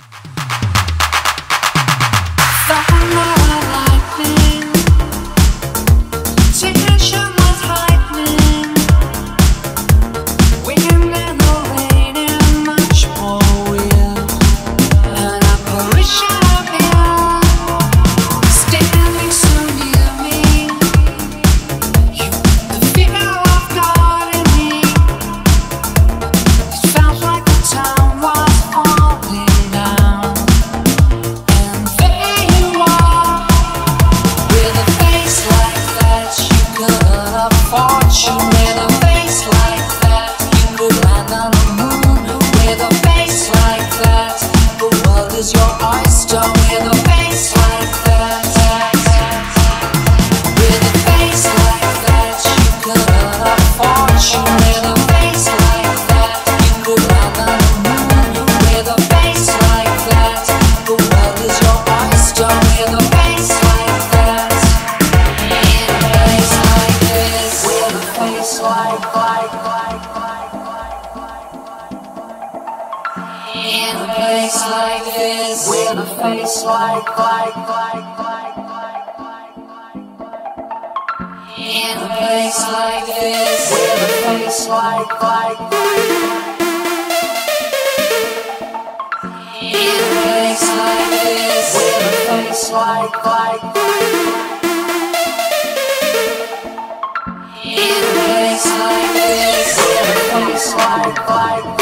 In a place like this, with a face like in a place like this, with a face like in a place like this, with a face like in a place like this, with a face like